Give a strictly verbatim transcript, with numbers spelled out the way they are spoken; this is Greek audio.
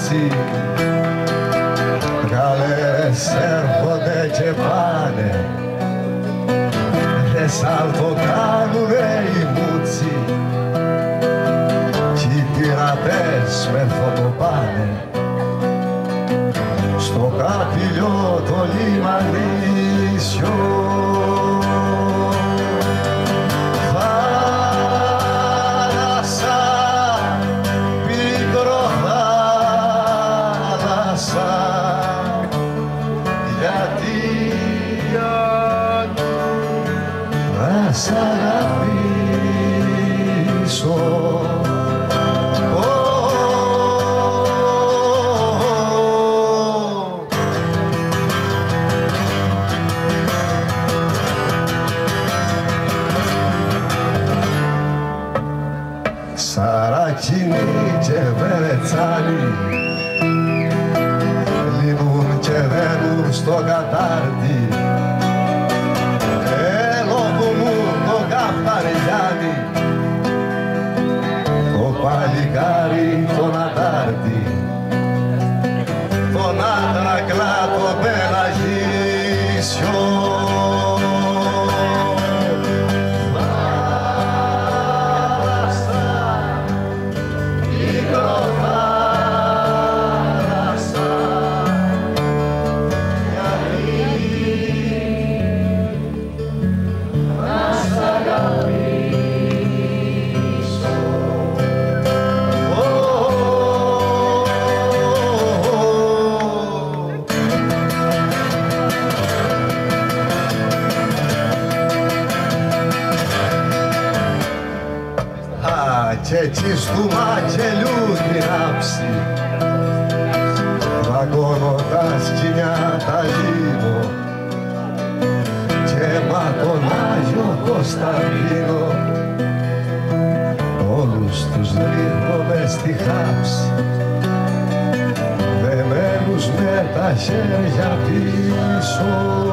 μούτσι, καλές έρχονται και πάνε, δε σάλτο κάνουνε οι μούτσι κι οι πειρατές με φωτοπάνε στο καπηλιό το λιμανίσιο. Σ' αγαπήσω, oh, oh, oh. Σαρακίνοι και βερετσάνοι λύνουν και δένουν στο κατάρτι, το παλικάρι τον Αντάρτη, τον άντρακλα το πελαγίσιο. Θάλασσα, μικροθάλασσα, γιατί να σ' αγαπήσω. Κι έτσι στου μακελιού την άψη βαγώνω τα σκοινιά τα λύνω και μα τον Άγιο Κωνσταντίνο όλους τους ρίχνω μες στη χάψη δεμένους με τα χέρια πίσω.